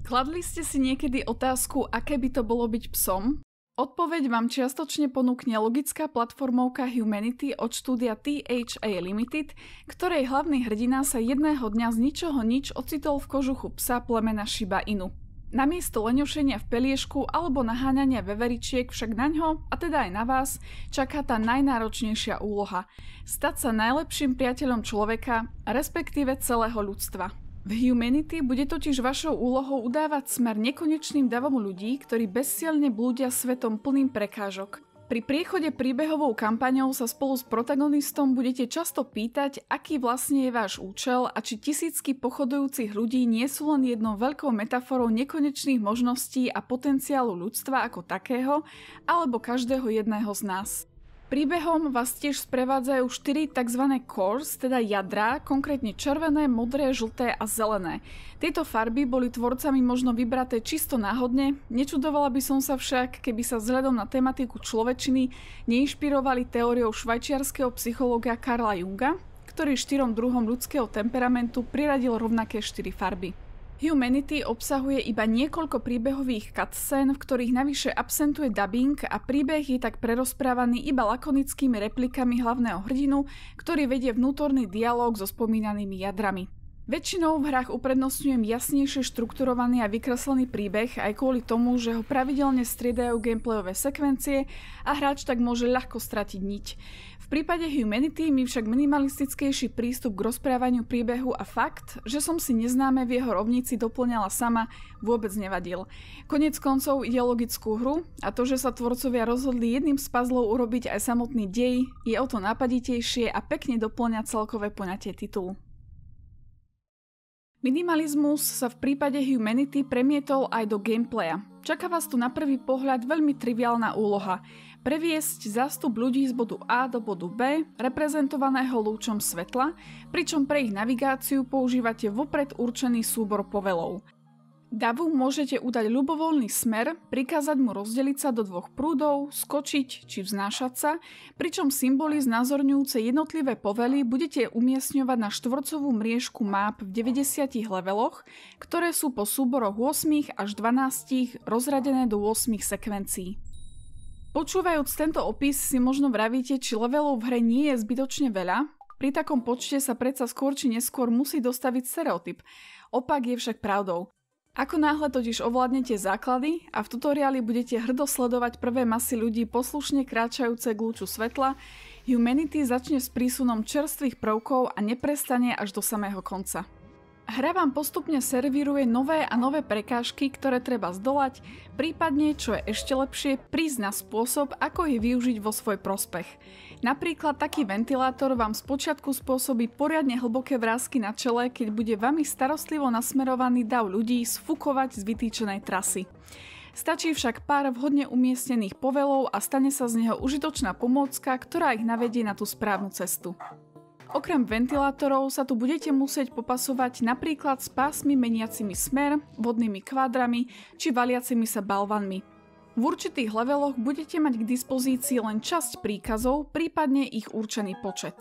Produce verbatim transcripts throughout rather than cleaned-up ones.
Kladli ste si niekedy otázku, aké by to bolo byť psom? Odpoveď vám čiastočne ponúkne logická platformovka Humanity od štúdia T H A Limited, ktorej hlavný hrdina sa jedného dňa z ničoho nič ocitol v kožuchu psa plemena Shiba Inu. Namiesto leňošenia v peliešku alebo naháňania veveričiek však naňho, a teda aj na vás, čaká tá najnáročnejšia úloha. Stať sa najlepším priateľom človeka, respektíve celého ľudstva. V Humanity bude totiž vašou úlohou udávať smer nekonečným davom ľudí, ktorí bezsielne blúdia svetom plným prekážok. Pri priechode príbehovou kampaňou sa spolu s protagonistom budete často pýtať, aký vlastne je váš účel a či tisícky pochodujúcich ľudí nie sú len jednou veľkou metaforou nekonečných možností a potenciálu ľudstva ako takého, alebo každého jedného z nás. Príbehom vás tiež sprevádzajú štyri tzv. Cores, teda jadrá, konkrétne červené, modré, žlté a zelené. Tieto farby boli tvorcami možno vybraté čisto náhodne, nečudovala by som sa však, keby sa vzhľadom na tematiku človečiny neinšpirovali teóriou švajčiarskeho psychológa Carla Junga, ktorý štyrom druhom ľudského temperamentu priradil rovnaké štyri farby. Humanity obsahuje iba niekoľko príbehových cutscén, v ktorých navyše absentuje dubbing a príbeh je tak prerozprávaný iba lakonickými replikami hlavného hrdinu, ktorý vedie vnútorný dialóg so spomínanými jadrami. Väčšinou v hrách uprednostňujem jasnejšie štrukturovaný a vykreslený príbeh aj kvôli tomu, že ho pravidelne striedajú gameplayové sekvencie a hráč tak môže ľahko stratiť niť. V prípade Humanity mi však minimalistickejší prístup k rozprávaniu príbehu a fakt, že som si neznáme v jeho rovnici doplňala sama, vôbec nevadil. Koniec koncov ide o logickú hru a to, že sa tvorcovia rozhodli jedným z puzzlov urobiť aj samotný dej, je o to nápaditejšie a pekne doplňa celkové poňatie titulu. Minimalizmus sa v prípade Humanity premietol aj do gameplaya. Čaká vás tu na prvý pohľad veľmi triviálna úloha. Previesť zástup ľudí z bodu A do bodu B, reprezentovaného lúčom svetla, pričom pre ich navigáciu používate vopred určený súbor povelov. Davu môžete udať ľubovoľný smer, prikázať mu rozdeliť sa do dvoch prúdov, skočiť či vznášať sa, pričom symboly znázorňujúce jednotlivé povely budete umiestňovať na štvorcovú mriežku map v deväťdesiatich leveloch, ktoré sú po súboroch osem až dvanásť rozradené do osem sekvencií. Počúvajúc tento opis si možno vravíte, či levelov v hre nie je zbytočne veľa, pri takom počte sa predsa skôr či neskôr musí dostaviť stereotyp. Opak je však pravdou. Ako náhle totiž ovládnete základy a v tutoriáli budete hrdo sledovať prvé masy ľudí poslušne kráčajúce k lúču svetla, Humanity začne s prísunom čerstvých prvkov a neprestane až do samého konca. Hra vám postupne servíruje nové a nové prekážky, ktoré treba zdolať, prípadne, čo je ešte lepšie, prísť na spôsob, ako ich využiť vo svoj prospech. Napríklad taký ventilátor vám spočiatku spôsobí poriadne hlboké vrásky na čele, keď bude vami starostlivo nasmerovaný dav ľudí sfukovať z vytýčenej trasy. Stačí však pár vhodne umiestnených povelov a stane sa z neho užitočná pomôcka, ktorá ich navedie na tú správnu cestu. Okrem ventilátorov sa tu budete musieť popasovať napríklad s pásmi meniacimi smer, vodnými kvádrami či valiacimi sa balvanmi. V určitých leveloch budete mať k dispozícii len časť príkazov, prípadne ich určený počet.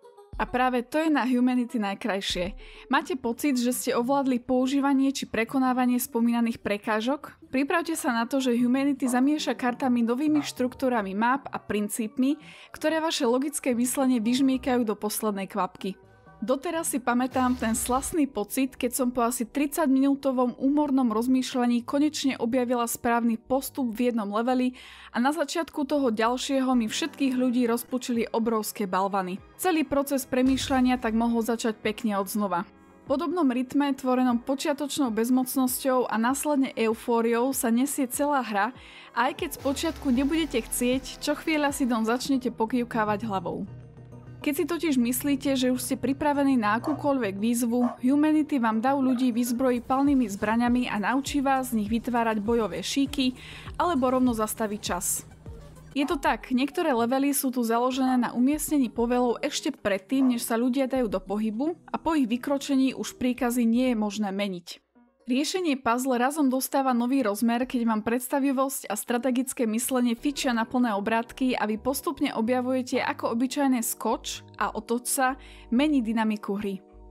A práve to je na Humanity najkrajšie. Máte pocit, že ste ovládli používanie či prekonávanie spomínaných prekážok? Pripravte sa na to, že Humanity zamieša kartami novými štruktúrami map a princípmi, ktoré vaše logické myslenie vyžmiekajú do poslednej kvapky. Doteraz si pamätám ten slastný pocit, keď som po asi tridsaťminútovom úmornom rozmýšľaní konečne objavila správny postup v jednom leveli a na začiatku toho ďalšieho mi všetkých ľudí rozpučili obrovské balvany. Celý proces premýšľania tak mohol začať pekne od znova. V podobnom rytme, tvorenom počiatočnou bezmocnosťou a následne eufóriou sa nesie celá hra, a aj keď spočiatku nebudete chcieť, čo chvíľa si dom začnete pokývkávať hlavou. Keď si totiž myslíte, že už ste pripravení na akúkoľvek výzvu, Humanity vám dav ľudí vyzbrojí palnými zbraňami a naučí vás z nich vytvárať bojové šíky alebo rovno zastaviť čas. Je to tak, niektoré levely sú tu založené na umiestnení povelov ešte predtým, než sa ľudia dajú do pohybu a po ich vykročení už príkazy nie je možné meniť. Riešenie puzzle razom dostáva nový rozmer, keď vám predstavivosť a strategické myslenie fičia na plné obrátky a vy postupne objavujete, ako obyčajné skoč a otoč sa mení dynamiku hry.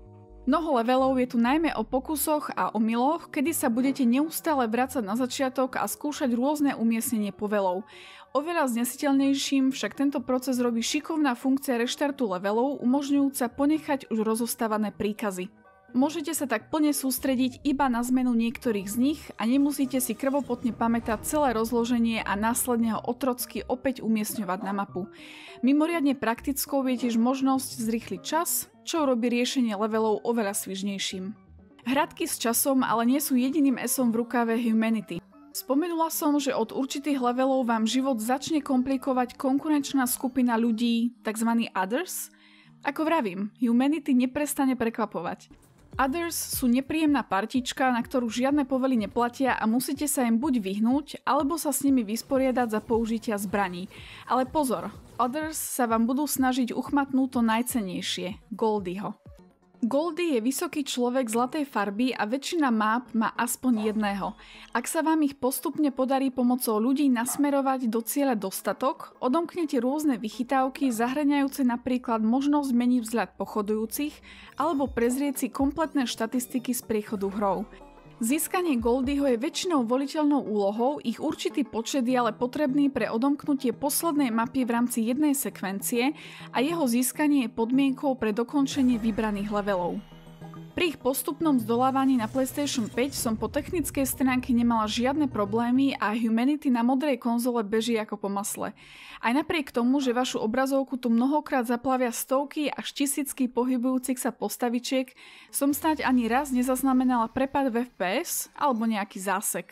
Mnoho levelov je tu najmä o pokusoch a omyloch, kedy sa budete neustále vracať na začiatok a skúšať rôzne umiestnenie povelov. Oveľa znesiteľnejším však tento proces robí šikovná funkcia reštartu levelov, umožňujúca ponechať už rozostávané príkazy. Môžete sa tak plne sústrediť iba na zmenu niektorých z nich a nemusíte si krvopotne pamätať celé rozloženie a následne ho otrocky opäť umiestňovať na mapu. Mimoriadne praktickou je tiež možnosť zrýchliť čas, čo robí riešenie levelov oveľa svižnejším. Hradky s časom ale nie sú jediným esom v rukáve Humanity. Spomenula som, že od určitých levelov vám život začne komplikovať konkurenčná skupina ľudí, tzv. Others. Ako vravím, Humanity neprestane prekvapovať. Others sú nepríjemná partička, na ktorú žiadne povely neplatia a musíte sa im buď vyhnúť, alebo sa s nimi vysporiadať za použitia zbraní. Ale pozor, Others sa vám budú snažiť uchmatnúť to najcennejšie, Goldieho. Goldie je vysoký človek zlatej farby a väčšina map má aspoň jedného. Ak sa vám ich postupne podarí pomocou ľudí nasmerovať do cieľa dostatok, odomknete rôzne vychytávky zahŕňajúce napríklad možnosť meniť vzhľad pochodujúcich alebo prezrieť si kompletné štatistiky z priechodu hrou. Získanie Goldieho je väčšinou voliteľnou úlohou, ich určitý počet je ale potrebný pre odomknutie poslednej mapy v rámci jednej sekvencie a jeho získanie je podmienkou pre dokončenie vybraných levelov. Pri ich postupnom zdolávaní na PlayStation päť som po technickej stránke nemala žiadne problémy a Humanity na modrej konzole beží ako po masle. Aj napriek tomu, že vašu obrazovku tu mnohokrát zaplavia stovky až tisícky pohybujúcich sa postavičiek, som snáď ani raz nezaznamenala prepad v ef pé es alebo nejaký zásek.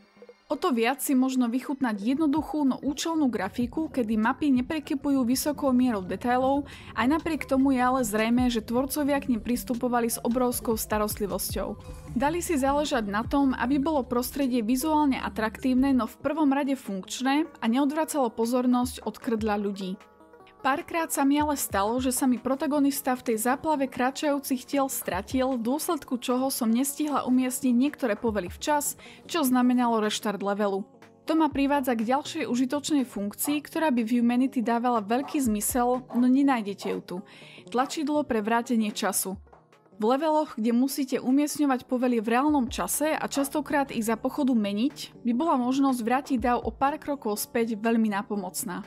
O to viac si možno vychutnať jednoduchú, no účelnú grafiku, kedy mapy neprekypujú vysokou mierou detailov, aj napriek tomu je ale zrejmé, že tvorcovia k nim pristupovali s obrovskou starostlivosťou. Dali si záležať na tom, aby bolo prostredie vizuálne atraktívne, no v prvom rade funkčné a neodvracalo pozornosť od krdľa ľudí. Párkrát sa mi ale stalo, že sa mi protagonista v tej záplave kráčajúcich tiel stratil, v dôsledku čoho som nestihla umiestniť niektoré povely včas, čo znamenalo reštart levelu. To ma privádza k ďalšej užitočnej funkcii, ktorá by v Humanity dávala veľký zmysel, no nenájdete ju tu. Tlačidlo pre vrátenie času. V leveloch, kde musíte umiestňovať povely v reálnom čase a častokrát ich za pochodu meniť, by bola možnosť vrátiť dáv o pár krokov späť veľmi nápomocná.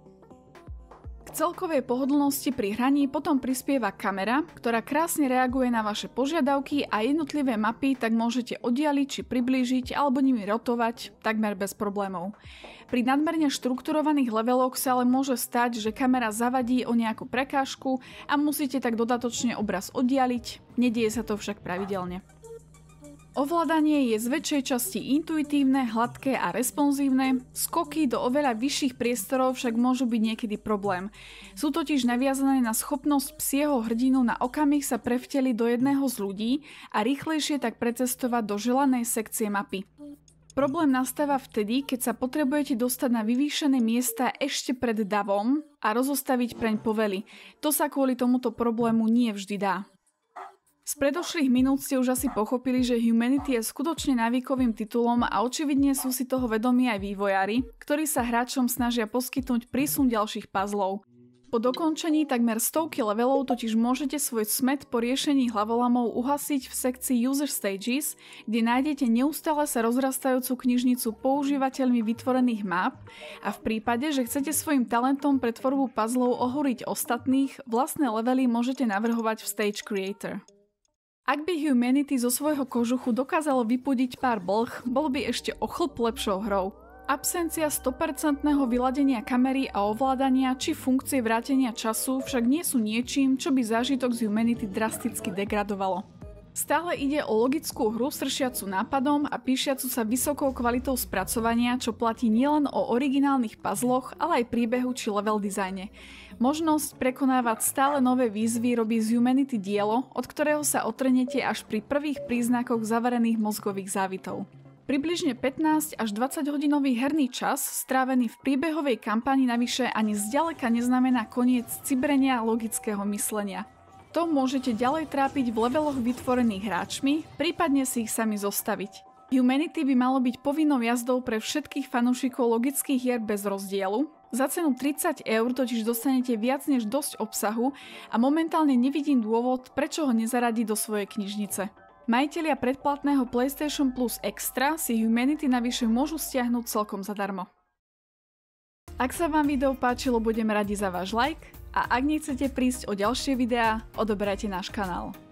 K celkovej pohodlnosti pri hraní potom prispieva kamera, ktorá krásne reaguje na vaše požiadavky a jednotlivé mapy tak môžete oddialiť či priblížiť alebo nimi rotovať takmer bez problémov. Pri nadmerne štrukturovaných leveloch sa ale môže stať, že kamera zavadí o nejakú prekážku a musíte tak dodatočne obraz oddialiť, nedieje sa to však pravidelne. Ovládanie je z väčšej časti intuitívne, hladké a responsívne, skoky do oveľa vyšších priestorov však môžu byť niekedy problém. Sú totiž naviazané na schopnosť psieho hrdinu na okamih sa prevteliť do jedného z ľudí a rýchlejšie tak precestovať do želanej sekcie mapy. Problém nastáva vtedy, keď sa potrebujete dostať na vyvýšené miesta ešte pred davom a rozostaviť preň povely. To sa kvôli tomuto problému nie vždy dá. Z predošlých minút ste už asi pochopili, že Humanity je skutočne návykovým titulom a očividne sú si toho vedomí aj vývojári, ktorí sa hráčom snažia poskytnúť prísun ďalších puzzlov. Po dokončení takmer stovky levelov totiž môžete svoj smäd po riešení hlavolamov uhasiť v sekcii User Stages, kde nájdete neustále sa rozrastajúcu knižnicu používateľmi vytvorených map a v prípade, že chcete svojim talentom pre tvorbu puzzlov ohúriť ostatných, vlastné levely môžete navrhovať v Stage Creator. Ak by Humanity zo svojho kožuchu dokázalo vypudiť pár blh, bol by ešte o chlp lepšou hrou. Absencia sto percent vyladenia kamery a ovládania či funkcie vrátenia času však nie sú niečím, čo by zážitok z Humanity drasticky degradovalo. Stále ide o logickú hru stršiacu nápadom a píšiacu sa vysokou kvalitou spracovania, čo platí nielen o originálnych puzzloch, ale aj príbehu či level dizajne. Možnosť prekonávať stále nové výzvy robí z Humanity dielo, od ktorého sa otrhnete až pri prvých príznakoch zavarených mozgových závitov. Približne pätnásť až dvadsať hodinový herný čas, strávený v príbehovej kampani navyše ani zďaleka neznamená koniec cibrenia logického myslenia. To môžete ďalej trápiť v leveloch vytvorených hráčmi, prípadne si ich sami zostaviť. Humanity by malo byť povinnou jazdou pre všetkých fanúšikov logických hier bez rozdielu, Za cenu tridsať eur totiž dostanete viac než dosť obsahu a momentálne nevidím dôvod, prečo ho nezaradiť do svojej knižnice. Majitelia predplatného PlayStation Plus Extra si Humanity navyše môžu stiahnuť celkom zadarmo. Ak sa vám video páčilo, budem radi za váš like a ak nechcete prísť o ďalšie videá, odoberajte náš kanál.